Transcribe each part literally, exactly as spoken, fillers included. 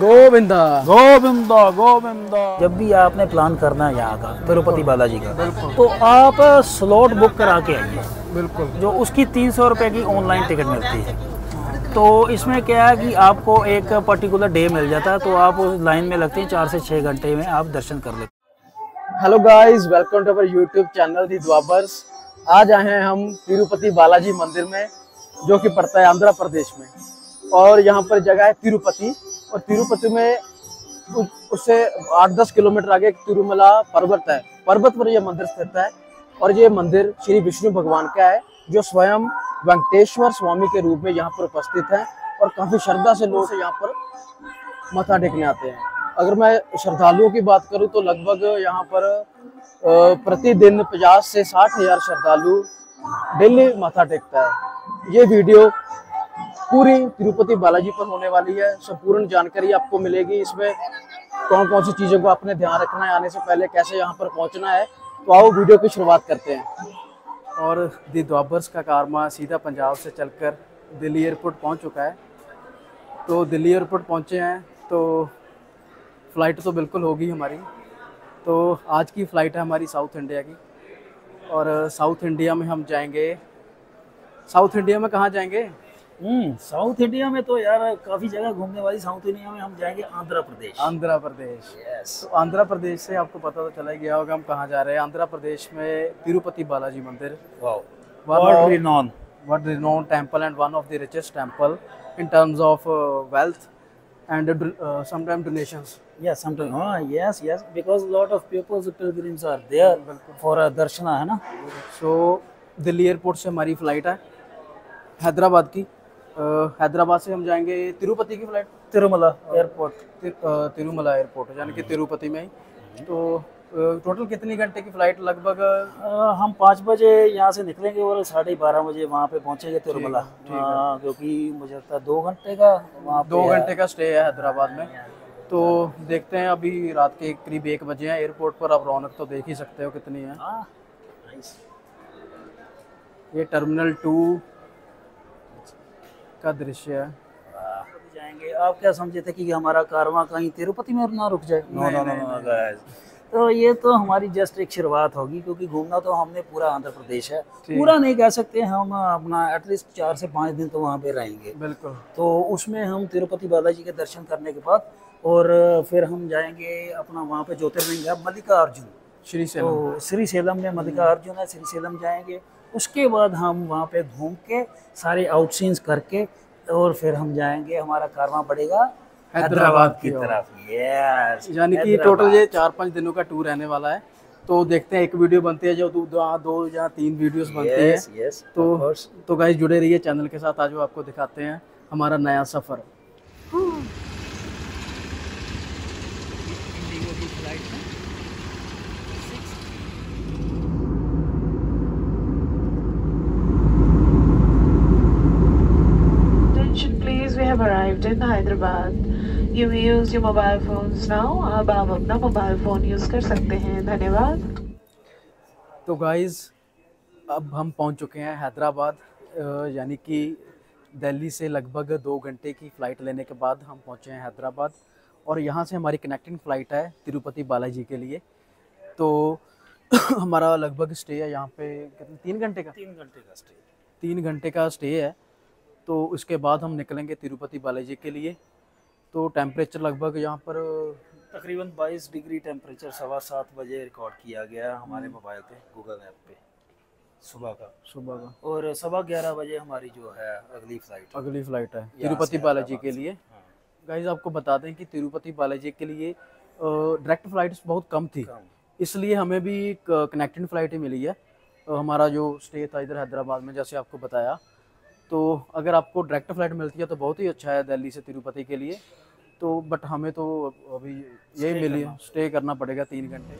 गोविंदा गोविंदा गोविंदा। जब भी आपने प्लान करना है यहाँ का तिरुपति बालाजी का, तो आप स्लॉट बुक करा के आइए। बिल्कुल। जो उसकी तीन सौ रुपये की ऑनलाइन टिकट मिलती है। तो इसमें क्या है कि आपको एक पर्टिकुलर डे मिल जाता है, तो आप उस लाइन में लगते हैं, चार से छः घंटे में आप दर्शन कर लेते। Hello guys, welcome to our YouTube channel the द्वाबर्स। आज आए हैं हम तिरुपति बालाजी मंदिर में, जो कि पड़ता है आंध्र प्रदेश में। और यहाँ पर जगह है तिरुपति, और तिरुपति में उससे आठ दस किलोमीटर आगे तिरुमला पर्वत है। पर्वत पर यह मंदिर स्थित है, और ये मंदिर श्री विष्णु भगवान का है, जो स्वयं वेंकटेश्वर स्वामी के रूप में यहाँ पर उपस्थित है। और काफी श्रद्धा से लोग यहाँ पर मत्था टेकने आते हैं। अगर मैं श्रद्धालुओं की बात करूं तो लगभग यहाँ पर प्रतिदिन पचास से साठ हजार श्रद्धालु डेली माथा टेकता है। ये वीडियो पूरी तिरुपति बालाजी पर होने वाली है। संपूर्ण जानकारी आपको मिलेगी। इसमें कौन कौन सी चीजों को आपने ध्यान रखना है, आने से पहले कैसे यहाँ पर पहुँचना है। तो आओ वीडियो की शुरुआत करते हैं। और दी द्वाबर्स का कारवां सीधा पंजाब से चलकर दिल्ली एयरपोर्ट पहुँच चुका है। तो दिल्ली एयरपोर्ट पहुँचे हैं, तो फ़्लाइट तो बिल्कुल होगी हमारी। तो आज की फ़्लाइट है हमारी साउथ इंडिया की, और साउथ इंडिया में हम जाएंगे। साउथ इंडिया में कहाँ जाएंगे? हम्म साउथ इंडिया में तो यार काफ़ी जगह घूमने वाली। साउथ इंडिया में हम जाएंगे आंध्र प्रदेश। आंध्र प्रदेश, यस। तो आंध्र प्रदेश से आपको पता तो चला ही गया होगा हम कहाँ जा रहे हैं। आंध्र प्रदेश में तिरुपति बालाजी मंदिर, world renowned world renowned temple and one of the richest temple in terms of wealth and uh, sometimes donations. Yes, sometimes. Oh, yes, yes. Because lot of people's pilgrims are there for a darshana, है ना? So Delhi airport से हमारी flight है हैदराबाद की। uh, Hyderabad से हम जाएंगे तिरुपति की flight, Tirumala airport, Tirumala airport यानी कि तिरुपति में ही। तो टोटल कितनी घंटे की फ़्लाइट? लगभग uh, हम पाँच बजे यहाँ से निकलेंगे और साढ़े बारह बजे वहाँ पे पहुँचेंगे तिरुमला। uh, क्योंकि मुझे लगता है दो घंटे का वहाँ दो घंटे का स्टे है हैदराबाद में। तो देखते हैं, अभी रात के करीब एक बजे हैं एयरपोर्ट पर। आप रौनक तो देख ही सकते हो कितनी है। ये टर्मिनल टू का दृश्य है। जाएंगे। आप क्या समझे थे कि हमारा कारवां कहीं तिरुपति में ना रुक जाए? नो नो नो गाइस, तो ये तो हमारी जस्ट एक शुरुआत होगी, क्योंकि घूमना तो हमने पूरा आंध्र प्रदेश है। पूरा नहीं कह सकते हम, अपना एटलीस्ट चार से पाँच दिन तो वहाँ पे रहेंगे। बिल्कुल। तो उसमें हम तिरुपति बालाजी के दर्शन करने के बाद और फिर हम जाएंगे अपना वहाँ पे ज्योतिर्लिंग है मल्लिकार्जुन, श्री सेलम। तो श्री सेलम में मल्लिकार्जुन है, श्री सेलम जाएंगे। उसके बाद हम वहाँ पे घूम के सारे आउटसीन्स करके और फिर हम जाएंगे, हमारा कारवां बढ़ेगा हैदराबाद की तरफ। यस, यानी कि टोटल ये चार पाँच दिनों का टूर रहने वाला है। तो देखते हैं, एक वीडियो बनती है जो दो दो, दो या तीन वीडियोस बनती है। yes, yes, तो तो गाइस जुड़े रहिए चैनल के साथ। आज आपको दिखाते हैं हमारा नया सफर। Please, we have arrived in Hyderabad. You may use your mobile phones now. अब आप अपना मोबाइल फ़ोन यूज़ कर सकते हैं। धन्यवाद। तो गाइस अब हम पहुंच चुके हैं हैदराबाद, यानी कि दिल्ली से लगभग दो घंटे की फ़्लाइट लेने के बाद हम पहुंचे हैं हैदराबाद। और यहां से हमारी कनेक्टिंग फ़्लाइट है तिरुपति बालाजी के लिए। तो हमारा लगभग स्टे है यहाँ पे कितने, तीन घंटे का तीन घंटे का स्टे तीन घंटे का स्टे है। तो उसके बाद हम निकलेंगे तिरुपति बालाजी के लिए। तो टेम्परेचर लगभग यहाँ पर तकरीबन बाईस डिग्री टेम्परेचर सवा सात बजे रिकॉर्ड किया गया हमारे मोबाइल पे, गूगल ऐप पे, सुबह का सुबह का और सवा ग्यारह बजे हमारी जो है अगली फ्लाइट अगली फ़्लाइट है तिरुपति बालाजी के लिए। गाइस आपको बता दें कि तिरुपति बालाजी के लिए डायरेक्ट फ़्लाइट्स बहुत कम थी, इसलिए हमें भी कनेक्टिंग फ़्लाइट ही मिली है। हमारा जो स्टे था इधर हैदराबाद में, जैसे आपको बताया। तो अगर आपको डायरेक्ट फ़्लाइट मिलती है तो बहुत ही अच्छा है दिल्ली से तिरुपति के लिए। तो बट हमें तो अभी यही मिली है, स्टे करना पड़ेगा तीन घंटे।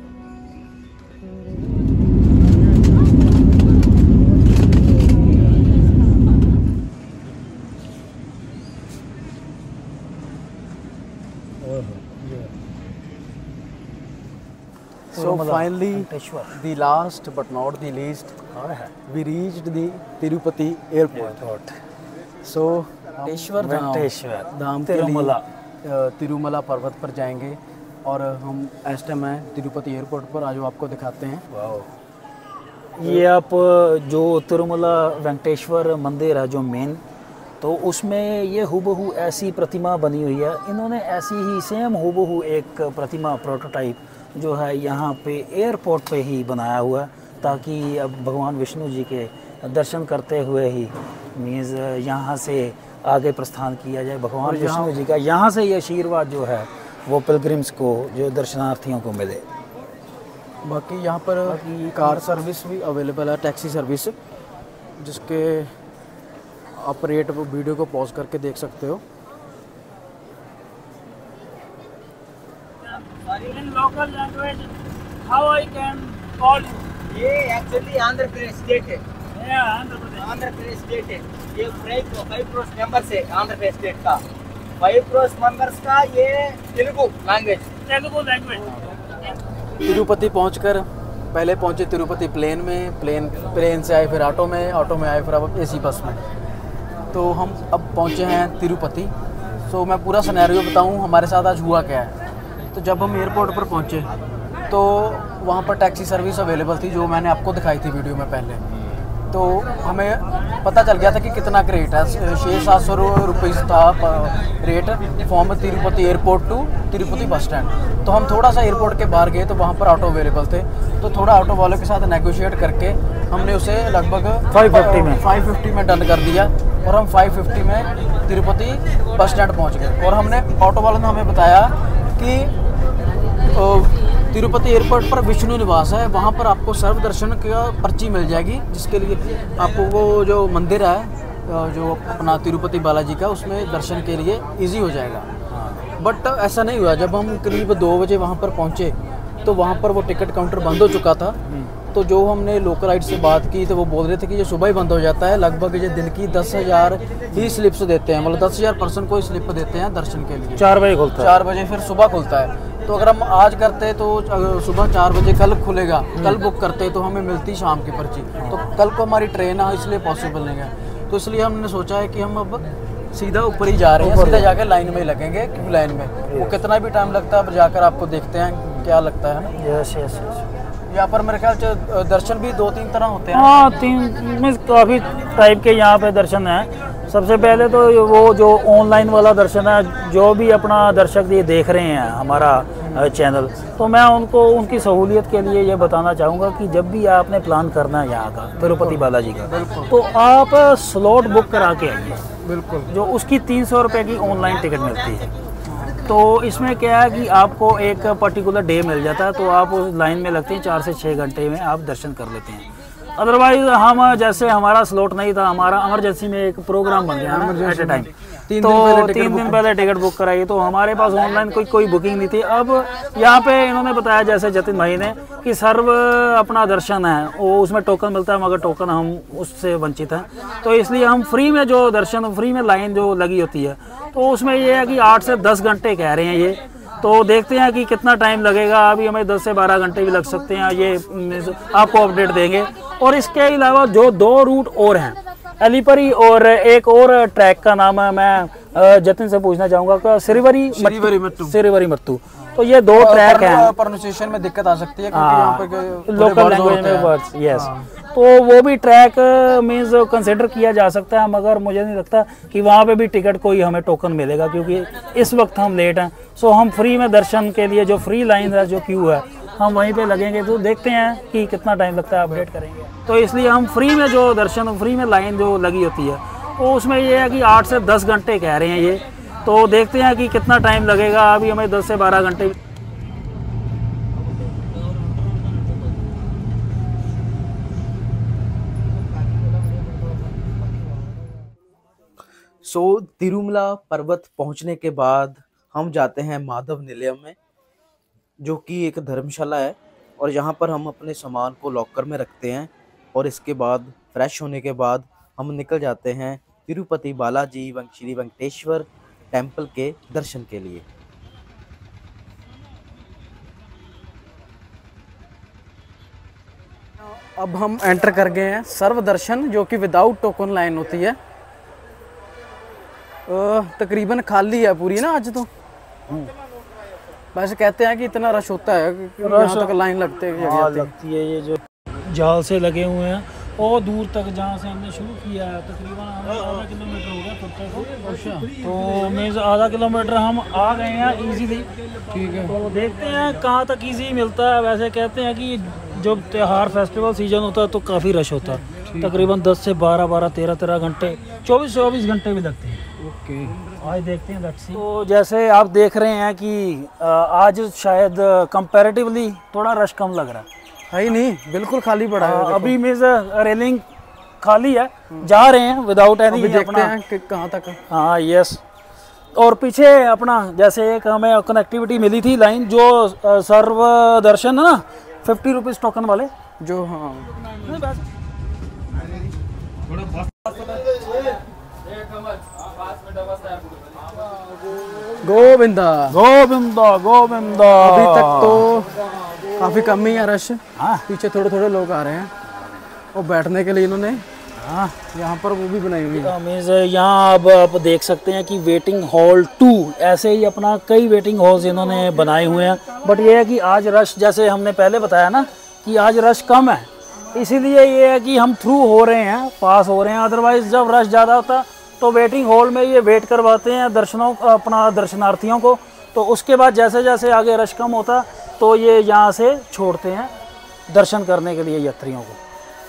So finally, the last but not the least, we reached the Tirupati airport. So Venkateshwara Venkateshwara धाम के तिरुमला लिए तिरुमला पर्वत पर जाएंगे और हम इस टाइम हैं तिरुपति एयरपोर्ट पर। आज आपको दिखाते हैं। ये आप जो तिरुमला वेंकटेश्वर मंदिर है जो मेन, तो उसमें ये हूबहू ऐसी प्रतिमा बनी हुई है। इन्होंने ऐसी ही सेम हूबहू एक प्रतिमा प्रोटोटाइप जो है यहाँ पे एयरपोर्ट पे ही बनाया हुआ है, ताकि अब भगवान विष्णु जी के दर्शन करते हुए ही मीन्स यहाँ से आगे प्रस्थान किया जाए। भगवान विष्णु जी का यहाँ से ये आशीर्वाद जो है वो पिलग्रिम्स को, जो दर्शनार्थियों को मिले। बाकी यहाँ पर कार सर्विस भी अवेलेबल है, टैक्सी सर्विस, जिसके आप रेट वीडियो को पॉज करके देख सकते हो। In local language, how I can call you? ये एक्चुअली आंध्र प्रदेश स्टेट है। Yeah, आंध्र प्रदेश। आंध्र प्रदेश स्टेट है। ये फाइव फाइव क्रोस मेंबर्स है आंध्र प्रदेश स्टेट का। फाइव क्रोस मेंबर्स का ये तेलुगु लैंग्वेज। तेलुगु लैंग्वेज। तिरुपति पहुंचकर पहले पहुंचे तिरुपति प्लेन में, प्लेन प्लेन से आए फिर ऑटो में, ऑटो में आए फिर अब एसी बस में। तो हम अब पहुंचे हैं तिरुपति। सो मैं पूरा सिनेरियो बताऊं हमारे साथ आज हुआ क्या है। तो जब हम एयरपोर्ट पर पहुंचे तो वहाँ पर टैक्सी सर्विस अवेलेबल थी, जो मैंने आपको दिखाई थी वीडियो में पहले। तो हमें पता चल गया था कि कितना का रेट है। छः सात सौ रुपये था rate from Tirupati airport to Tirupati bus stand. तो हम थोड़ा सा एयरपोर्ट के बाहर गए तो वहाँ पर ऑटो अवेलेबल थे। तो थोड़ा ऑटो वालों के साथ नेगोशिएट करके हमने उसे लगभग फाइव फिफ्टी में फाइव फिफ्टी में डन कर दिया और हम फाइव फिफ्टी में तिरुपति बस स्टैंड पहुँच गए। और हमने ऑटो वालों ने हमें बताया कि तिरुपति एयरपोर्ट पर विष्णु निवास है, वहाँ पर आपको सर्व दर्शन का पर्ची मिल जाएगी, जिसके लिए आपको वो जो मंदिर है जो अपना तिरुपति बालाजी का, उसमें दर्शन के लिए इजी हो जाएगा। बट ऐसा नहीं हुआ। जब हम करीब दो बजे वहाँ पर पहुँचे तो वहाँ पर वो टिकट काउंटर बंद हो चुका था। तो जो हमने लोकल राइड से बात की तो वो बोल रहे थे कि ये सुबह ही बंद हो जाता है। लगभग ये दिन की दस हज़ार ही स्लिप्स देते हैं, मतलब दस हज़ार पर्सन को ही स्लिप देते हैं दर्शन के लिए। चार बजे खुलता है। चार बजे फिर सुबह खुलता है। तो अगर हम आज करते तो सुबह चार बजे कल खुलेगा, कल बुक करते तो हमें मिलती शाम की पर्ची। तो कल को हमारी ट्रेन है, इसलिए पॉसिबल नहीं है। तो इसलिए हमने सोचा है कि हम अब सीधा ऊपर ही जा रहे हैं, सीधा जाकर लाइन में ही लगेंगे। क्यों लाइन में वो कितना भी टाइम लगता है, अब जाकर आपको देखते हैं क्या लगता है ना। Yes yes yes. यहाँ पर मेरे ख्याल से दर्शन भी दो तीन तरह होते हैं। हाँ, तीन में काफ़ी टाइप के यहाँ पे दर्शन हैं। सबसे पहले तो वो जो ऑनलाइन वाला दर्शन है, जो भी अपना दर्शक ये देख रहे हैं हमारा चैनल, तो मैं उनको उनकी सहूलियत के लिए ये बताना चाहूँगा कि जब भी आपने प्लान करना है यहाँ का तिरुपति बालाजी का, तो आप स्लॉट बुक करा के आइए। बिल्कुल। जो उसकी तीन सौ रुपये की ऑनलाइन टिकट मिलती है। तो इसमें क्या है कि आपको एक पर्टिकुलर डे मिल जाता है, तो आप उस लाइन में लगते हैं, चार से छः घंटे में आप दर्शन कर लेते हैं। अदरवाइज हम जैसे हमारा स्लॉट नहीं था, हमारा इमरजेंसी में एक प्रोग्राम बन गया एट ए टाइम, तो तीन दिन पहले टिकट बुक कराई, तो हमारे पास ऑनलाइन कोई कोई बुकिंग नहीं थी। अब यहाँ पे इन्होंने बताया जैसे जतिन भाई ने कि सर्व अपना दर्शन है, वो उसमें टोकन मिलता है, मगर टोकन हम उससे वंचित हैं। तो इसलिए हम फ्री में जो दर्शन, फ्री में लाइन जो लगी होती है, तो उसमें ये है कि आठ से दस घंटे कह रहे हैं ये। तो देखते हैं कि कितना टाइम लगेगा। अभी हमें दस से बारह घंटे भी लग सकते हैं, ये आपको अपडेट देंगे। और इसके अलावा जो दो रूट और हैं, अलीपरी और एक और ट्रैक का नाम है, मैं जतिन से पूछना चाहूँगा कि सिरिवरी मट्टू, सिरिवरी मट्टू। तो ये दो ट्रैक हैं। प्रोनाउंसिएशन में दिक्कत आ सकती है क्योंकि यहाँ पे लोकल लैंग्वेज में वर्ड्स, यस। तो वो भी ट्रैक मीन्स कंसिडर किया जा सकता है, मगर मुझे नहीं लगता कि वहाँ पे भी टिकट कोई हमें टोकन मिलेगा, क्योंकि इस वक्त हम लेट हैं। सो हम फ्री में दर्शन के लिए जो फ्री लाइन है, जो क्यू है, हम वहीं पे लगेंगे। तो देखते हैं कि कितना टाइम लगता है, अपडेट करेंगे। तो इसलिए हम फ्री में जो दर्शन, फ्री में लाइन जो लगी होती है, तो उसमें ये है कि आठ से दस घंटे कह रहे हैं ये। तो देखते हैं कि कितना टाइम लगेगा। अभी हमें दस से बारह घंटे। सो तिरुमला पर्वत पहुंचने के बाद हम जाते हैं माधव निलयम में, जो कि एक धर्मशाला है, और यहाँ पर हम अपने सामान को लॉकर में रखते हैं। और इसके बाद फ्रेश होने के बाद हम निकल जाते हैं तिरुपति बालाजी श्री वेंकटेश्वर टेम्पल के दर्शन के लिए। अब हम एंटर कर गए हैं सर्व दर्शन, जो कि विदाउट टोकन लाइन होती है। तकरीबन खाली है पूरी ना आज तो। हूँ। वैसे कहते हैं कि इतना रश होता है कि रश यहाँ तक लाइन लगते है हाँ लगती है। ये जो जाल से लगे हुए हैं और दूर तक जहाँ से हमने शुरू किया है तकरीबन हमें आधा किलोमीटर हो गया खुद तक। अच्छा, तो मीन्स आधा किलोमीटर हम आ गए हैं इजीली। ठीक है, तो देखते हैं कहाँ तक इजी मिलता है। वैसे कहते हैं कि जब त्योहार फेस्टिवल सीजन होता है तो काफ़ी रश होता है, तकरीबन दस से बारह बारह तेरह तेरह घंटे चौबीस चौबीस घंटे भी लगते हैं। ओके, आज देखते हैं वैक्सीन। तो जैसे आप देख रहे हैं कि आज शायद कंपैरेटिवली थोड़ा रश कम लग रहा है। है ही नहीं, बिल्कुल खाली पड़ा है। देखो। अभी मीन्स रेलिंग खाली है, जा रहे हैं विदाउट एनी। देखते हैं कि कहाँ तक। हाँ यस। और पीछे अपना जैसे एक हमें कनेक्टिविटी मिली थी लाइन जो सर्व दर्शन है ना, फिफ्टी रुपीज़ टोकन वाले जो। हाँ गोविंदा गोविंदा गोविंदा। अभी तक तो काफी कम ही है रश। हाँ पीछे थोड़े थोड़े लोग आ रहे हैं और बैठने के लिए इन्होंने हाँ यहाँ पर वो भी बनाई हुई है। मीन्स यहाँ अब आप देख सकते हैं कि वेटिंग हॉल टू, ऐसे ही अपना कई वेटिंग हॉल्स इन्होंने बनाए हुए हैं। बट ये है कि आज रश, जैसे हमने पहले बताया ना कि आज रश कम है, इसीलिए ये है कि हम थ्रू हो रहे हैं, पास हो रहे हैं। अदरवाइज जब रश ज़्यादा होता तो वेटिंग हॉल में ये वेट करवाते हैं दर्शनों अपना दर्शनार्थियों को। तो उसके बाद जैसे जैसे आगे रश कम होता तो ये यहाँ से छोड़ते हैं दर्शन करने के लिए यात्रियों को।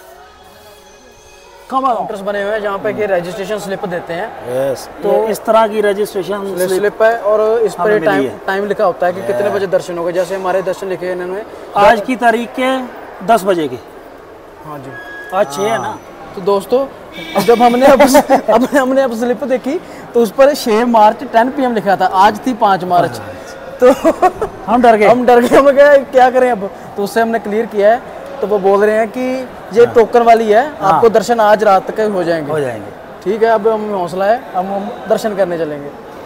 काउंटर्स बने हुए हैं जहाँ पे कि रजिस्ट्रेशन स्लिप देते हैं। यस, तो इस तरह की रजिस्ट्रेशन स्लिप है और इस पर टाइम टाइम लिखा होता है कि कितने बजे दर्शन होगा। जैसे हमारे दर्शन लिखे हैं इन्होंने आज की तारीख के दस बजे के। हाँ जी, आज छः है ना। तो दोस्तों अब जब हमने अब अब हमने अब स्लिप देखी तो उस पर छह मार्च टेन पी एम लिखा था, आज थी पाँच मार्च। तो हम डर गए हम डर गए, हम क्या क्या करें अब। तो उससे हमने क्लियर किया है, तो वो बोल रहे हैं कि ये टोकन वाली है, आपको दर्शन आज रात तक हो जाएंगे। हो जाएंगे ठीक है, अब हम हौसला है, अब हम दर्शन करने चलेंगे।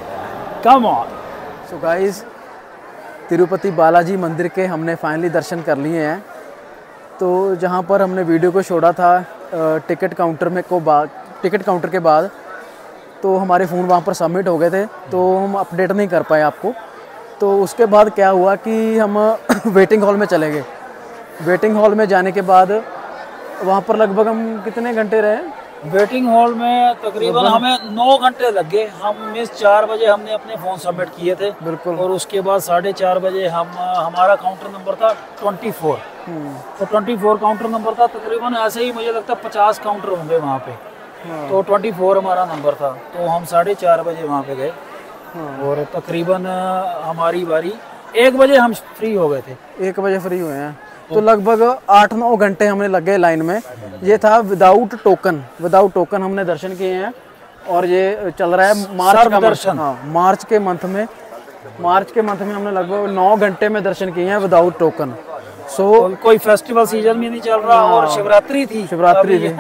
Come on. So guys, Tirupati Balaji मंदिर के हमने फाइनली दर्शन कर लिए हैं। तो जहाँ पर हमने वीडियो को छोड़ा था टिकट काउंटर में को बाद टिकट काउंटर के बाद, तो हमारे फ़ोन वहाँ पर सबमिट हो गए थे, तो हम अपडेट नहीं कर पाए आपको। तो उसके बाद क्या हुआ कि हम वेटिंग हॉल में चले गए। वेटिंग हॉल में जाने के बाद वहाँ पर लगभग हम कितने घंटे रहे? वेटिंग हॉल में तकरीबन हमें नौ घंटे लग गए। हम मिस चार बजे हमने अपने फ़ोन सबमिट किए थे। बिल्कुल। और उसके बाद साढ़े चार बजे हम हमारा काउंटर नंबर था ट्वेंटी फोर। तो ट्वेंटी फोर काउंटर नंबर था। तकरीबन ऐसे ही मुझे लगता है पचास काउंटर होंगे वहाँ पे। हाँ। तो ट्वेंटी फोर हमारा नंबर था। तो हम साढ़े चार बजे वहाँ पे गए। हाँ। और तकरीबन हमारी बारी एक बजे हम फ्री हो गए थे। एक बजे फ्री हुए हैं। तो लगभग आठ नौ घंटे हमने लगे लाइन में। ये था विदाउट टोकन, विदाउट टोकन हमने दर्शन किए हैं। और ये चल रहा है मार्च का दर्शन। हाँ, मार्च के मंथ में मार्च के मंथ में हमने लगभग नौ घंटे में दर्शन किए हैं विदाउट टोकन। सो so, कोई फेस्टिवल सीजन भी नहीं चल रहा। और शिवरात्रि थी शिवरात्रि थी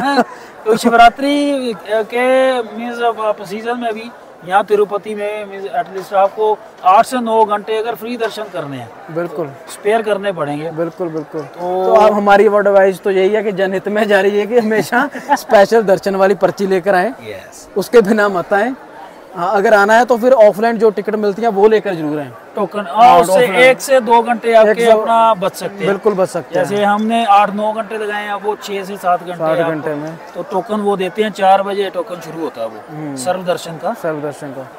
तो शिवरात्रि के मीन्स सीजन में भी यहाँ तिरुपति में एटलीस्ट आपको आठ से नौ घंटे अगर फ्री दर्शन करने हैं, बिल्कुल स्पेयर करने पड़ेंगे। बिल्कुल बिल्कुल। तो, तो अब हमारी एडवाइस तो यही है कि जनहित में जा रही है कि हमेशा स्पेशल दर्शन वाली पर्ची लेकर आए। yes. उसके बिना मत आए। हाँ, अगर आना है तो फिर ऑफलाइन जो टिकट मिलती है वो लेकर जरूर आए। टोकन उससे एक से दो घंटे आपके अपना बच सकते हैं। बिल्कुल बच सकते हैं। जैसे हमने आठ नौ घंटे लगाए हैं, वो छह से सात घंटे सात घंटे में। तो टोकन वो देते हैं, चार बजे टोकन शुरू होता है वो सर्व दर्शन का सर्व दर्शन का।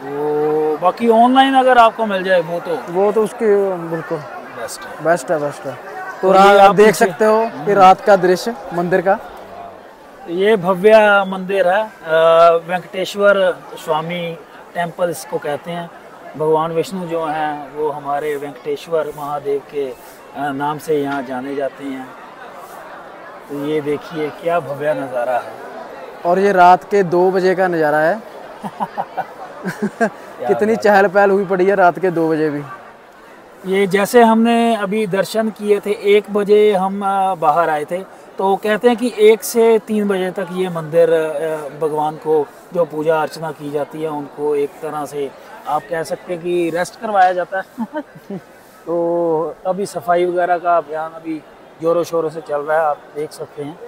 तो बाकी ऑनलाइन अगर आपको मिल जाए वो तो वो तो उसकी बिल्कुल बेस्ट है बेस्ट है बेस्ट है। तो आप देख सकते हो कि रात का दृश्य मंदिर का। ये भव्य मंदिर है, वेंकटेश्वर स्वामी टेम्पल इसको कहते हैं। भगवान विष्णु जो हैं वो हमारे वेंकटेश्वर महादेव के नाम से यहाँ जाने जाते हैं। तो ये देखिए क्या भव्य नज़ारा है। और ये रात के दो बजे का नज़ारा है कितनी चहल पहल हुई पड़ी है रात के दो बजे भी। ये जैसे हमने अभी दर्शन किए थे, एक बजे हम बाहर आए थे, तो कहते हैं कि एक से तीन बजे तक ये मंदिर भगवान को जो पूजा अर्चना की जाती है उनको एक तरह से आप कह सकते हैं कि रेस्ट करवाया जाता है तो अभी सफाई वगैरह का अभियान अभी जोरों शोरों से चल रहा है, आप देख सकते हैं।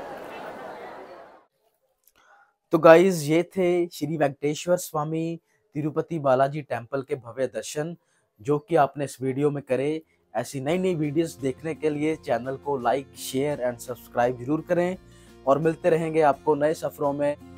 तो गाइज ये थे श्री वेंकटेश्वर स्वामी तिरुपति बालाजी टेम्पल के भव्य दर्शन जो कि आपने इस वीडियो में करे। ऐसी नई नई वीडियोस देखने के लिए चैनल को लाइक, शेयर एंड सब्सक्राइब जरूर करें और मिलते रहेंगे आपको नए सफरों में।